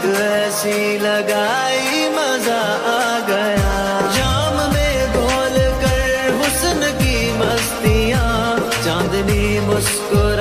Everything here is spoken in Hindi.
ठुमक ऐसी लगाई मजा आ गया। जाम में घोल कर हुस्न की मस्तियाँ, चांदनी मुस्कुरा